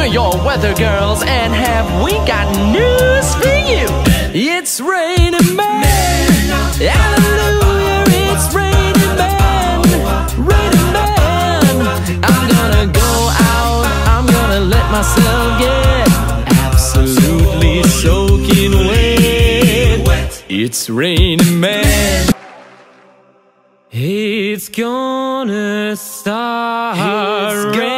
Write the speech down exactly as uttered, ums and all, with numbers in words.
your weather girls, and have we got news for you? It's raining men, hallelujah, it's raining men, raining men. I'm gonna go out, I'm gonna let myself get absolutely soaking wet. It's raining men. It's gonna start. It's gonna